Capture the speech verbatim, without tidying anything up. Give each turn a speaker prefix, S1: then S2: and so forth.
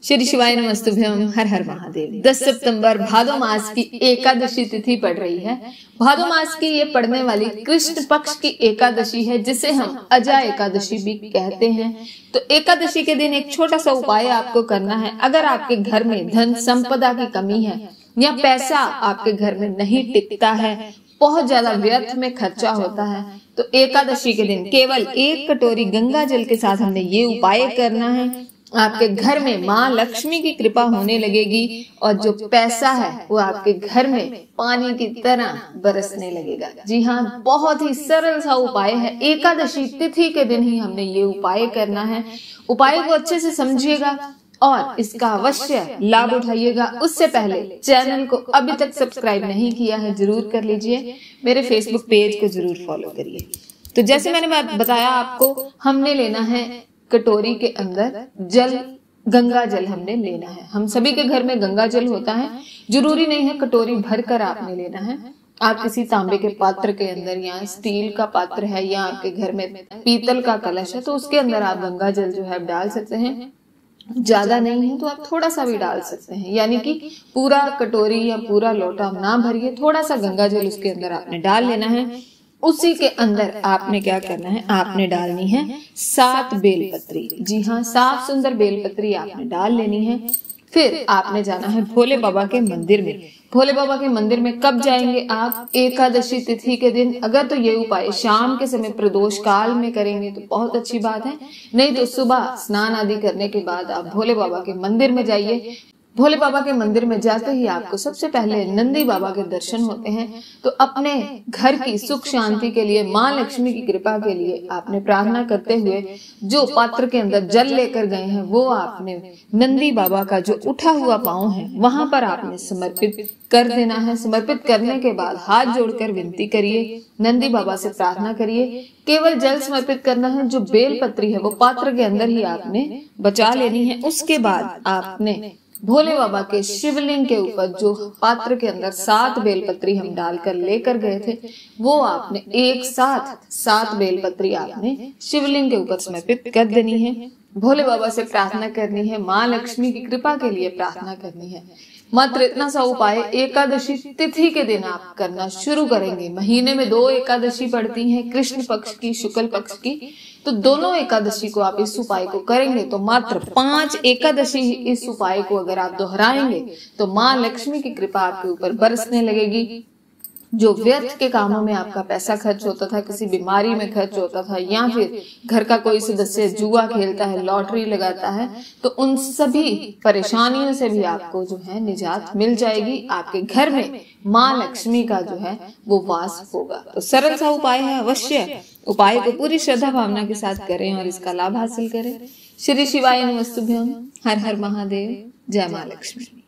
S1: श्री शिवाय नमस्तुभ्यम, हर हर महादेव। दस सितंबर भादो मास की एकादशी तिथि पड़ रही है। भादो मास की ये पड़ने वाली कृष्ण पक्ष की एकादशी है, जिसे हम अजा एकादशी भी कहते हैं। तो एकादशी के दिन एक छोटा सा उपाय आपको करना है। अगर आपके घर में धन संपदा की कमी है या पैसा आपके घर में नहीं टिकता है, बहुत ज्यादा व्यर्थ में खर्चा होता है, तो एकादशी के दिन केवल एक कटोरी गंगा जल के साथ हमने ये उपाय करना है। आपके घर में माँ लक्ष्मी की कृपा होने लगेगी और जो पैसा है वो आपके घर में पानी की तरह बरसने लगेगा। जी हाँ, बहुत ही सरल सा उपाय है। एकादशी तिथि के दिन ही हमने ये उपाय करना है। उपाय को अच्छे से समझिएगा और इसका अवश्य लाभ उठाइएगा। उससे पहले चैनल को अभी तक सब्सक्राइब नहीं किया है, जरूर कर लीजिए। मेरे फेसबुक पेज को जरूर फॉलो करिए। तो जैसे मैंने बताया आपको, हमने लेना है कटोरी के अंदर जल, गंगा जल हमने लेना है। हम सभी के घर में गंगा जल होता है, जरूरी नहीं है कटोरी भर कर आपने लेना है। आप किसी तांबे के पात्र के अंदर या स्टील का पात्र है या आपके घर में पीतल का कलश है, तो उसके अंदर आप गंगा जल जो है डाल सकते हैं। ज्यादा नहीं है तो आप थोड़ा सा भी डाल सकते हैं, यानी कि पूरा कटोरी या पूरा लोटा ना भरिए, थोड़ा सा गंगा जल उसके अंदर आपने डाल लेना है। उसी के अंदर आपने क्या करना है, आपने डालनी है सात बेलपत्री। जी हाँ, सात सुंदर बेलपत्री आपने डाल लेनी है। फिर आपने जाना है भोले बाबा के मंदिर में। भोले बाबा के मंदिर में कब जाएंगे आप? एकादशी तिथि के दिन। अगर तो ये उपाय शाम के समय प्रदोष काल में करेंगे तो बहुत अच्छी बात है, नहीं तो सुबह स्नान आदि करने के बाद आप भोले बाबा के मंदिर में जाइए। भोले बाबा के मंदिर में जाते ही आपको सबसे पहले नंदी बाबा के दर्शन होते हैं। तो अपने घर की सुख शांति के लिए, माँ लक्ष्मी की कृपा के लिए आपने प्रार्थना करते हुए जो पात्र के अंदर जल लेकर गए हैं वो आपने नंदी बाबा का जो उठा हुआ पाँव है वहां पर आपने समर्पित कर देना है। समर्पित करने के बाद हाथ जोड़कर विनती करिए, नंदी बाबा से प्रार्थना करिए। केवल जल समर्पित करना है, जो बेल पत्री है वो पात्र के अंदर ही आपने बचा लेनी है। उसके बाद आपने भोले बाबा के शिवलिंग के ऊपर जो पात्र के अंदर सात बेलपत्री हम डालकर लेकर गए थे, वो आपने एक साथ सात बेलपत्री आपने शिवलिंग के ऊपर समर्पित कर देनी है। भोले बाबा से प्रार्थना करनी है, माँ लक्ष्मी की कृपा के लिए प्रार्थना करनी है। मात्र इतना सा उपाय एकादशी तिथि के दिन आप करना शुरू करेंगे। महीने में दो एकादशी पड़ती हैं, कृष्ण पक्ष की, शुक्ल पक्ष की। तो दोनों एकादशी को आप इस उपाय को करेंगे तो मात्र पांच एकादशी इस उपाय को अगर आप दोहराएंगे तो माँ लक्ष्मी की कृपा आपके ऊपर बरसने लगेगी। जो व्यर्थ के कामों में आपका पैसा खर्च होता था, किसी बीमारी में खर्च होता था, या फिर घर का कोई सदस्य जुआ खेलता है, लॉटरी लगाता है, तो उन सभी परेशानियों से भी आपको जो है निजात मिल जाएगी। आपके घर में माँ लक्ष्मी का जो है वो वास होगा। तो सरल सा उपाय है, अवश्य उपाय को पूरी श्रद्धा भावना के साथ करें और इसका लाभ हासिल करें। श्री शिवाय नमस्तुभ्यम, हर हर महादेव, जय माँ लक्ष्मी।